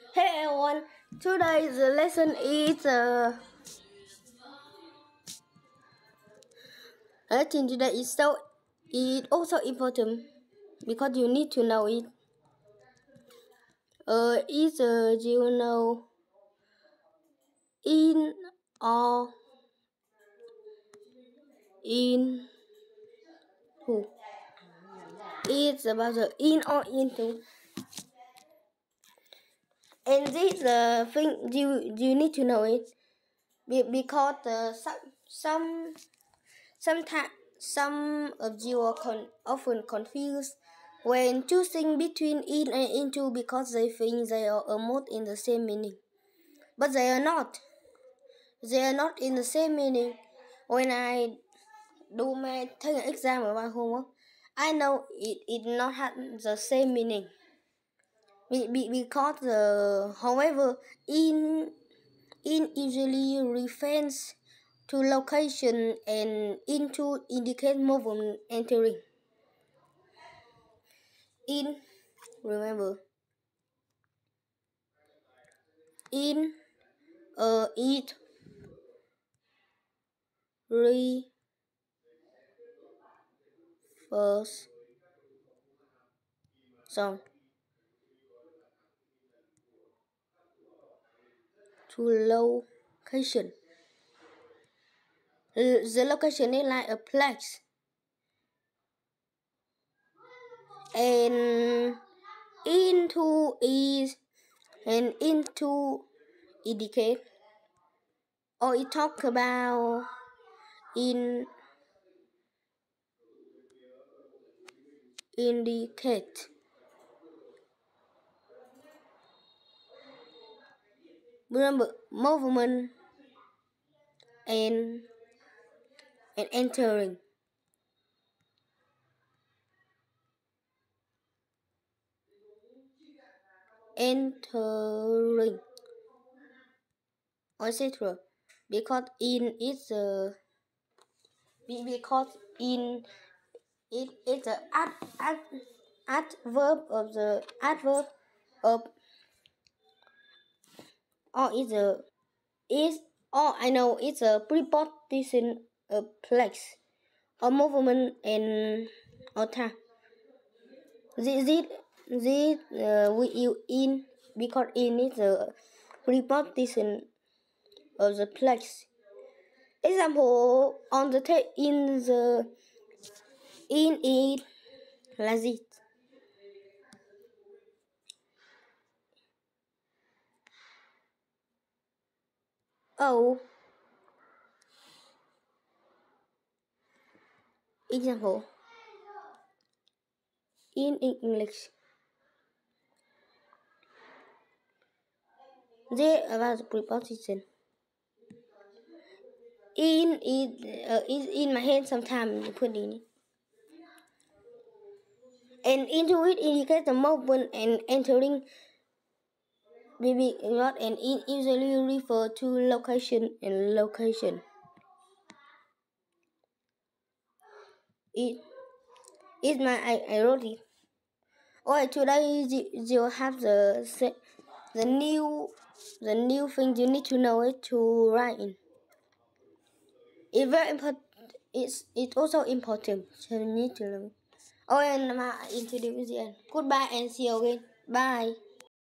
Hey everyone, today's lesson is I think today is also important because you need to know it. You know in or in who? It's about the in or into. And this thing you need to know it because some of you are often confused when choosing between in and into because they think they are almost in the same meaning. But they are not. They are not in the same meaning. When I do take an exam about homework, I know it not have the same meaning. Because however in usually refers to location and into indicate movement entering. In, remember, in it refers sound to location. The location is like a place, and into indicate, or it talk about indicate. Remember, movement and entering. Entering, etc. Because in is because in it is the adverb of the adverb of, or I know it's a preposition of place or movement and or time. This we use in because in is a preposition of the place. Example on the in it like this. Oh, example in English. They about the preposition. In is in my hand. Sometimes you put in it. And into it indicates the movement and entering. Maybe not, and it usually refer to location and location. I wrote it. Alright, today you have the new thing you need to know it to write in. It's very important. It's also important. So you need to learn. Oh, and my introduce the end. Goodbye and see you again. Bye.